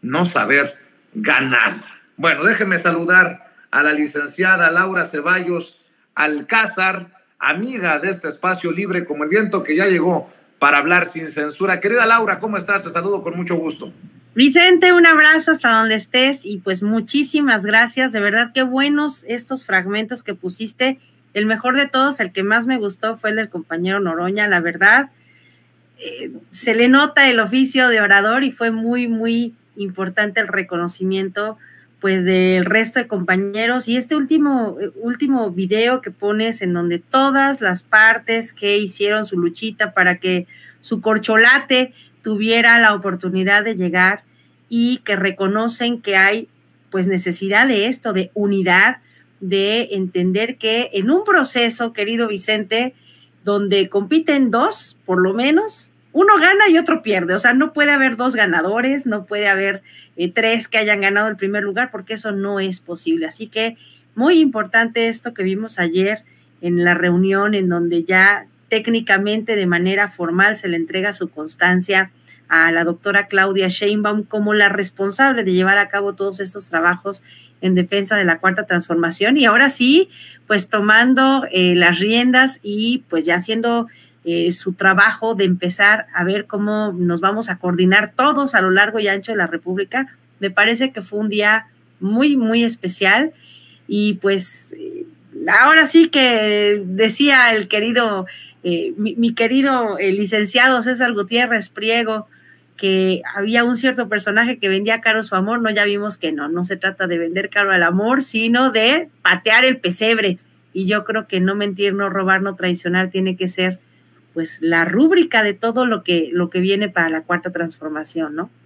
no saber ganar. Bueno, déjenme saludar a la licenciada Laura Ceballos Alcázar, amiga de este espacio libre como el viento, que ya llegó para hablar sin censura. Querida Laura, ¿cómo estás? Te saludo con mucho gusto. Vicente, un abrazo hasta donde estés y pues muchísimas gracias. De verdad, qué buenos estos fragmentos que pusiste. El mejor de todos, el que más me gustó fue el del compañero Noroña. La verdad, se le nota el oficio de orador y fue muy, muy importante el reconocimiento pues del resto de compañeros. Y este último video que pones en donde todas las partes que hicieron su luchita para que su corcholate tuviera la oportunidad de llegar y que reconocen que hay pues necesidad de esto, de unidad, de entender que en un proceso, querido Vicente, donde compiten dos, por lo menos, uno gana y otro pierde. O sea, no puede haber dos ganadores, no puede haber tres que hayan ganado el primer lugar, porque eso no es posible. Así que muy importante esto que vimos ayer en la reunión, en donde ya técnicamente de manera formal se le entrega su constancia a la doctora Claudia Sheinbaum como la responsable de llevar a cabo todos estos trabajos en defensa de la Cuarta Transformación, y ahora sí, pues tomando las riendas y pues ya haciendo su trabajo de empezar a ver cómo nos vamos a coordinar todos a lo largo y ancho de la República. Me parece que fue un día muy, muy especial y pues ahora sí que decía el querido, mi querido licenciado César Gutiérrez Priego, que había un cierto personaje que vendía caro su amor. No, ya vimos que no se trata de vender caro el amor, sino de patear el pesebre. Y yo creo que no mentir, no robar, no traicionar tiene que ser pues la rúbrica de todo lo que viene para la Cuarta Transformación, ¿no?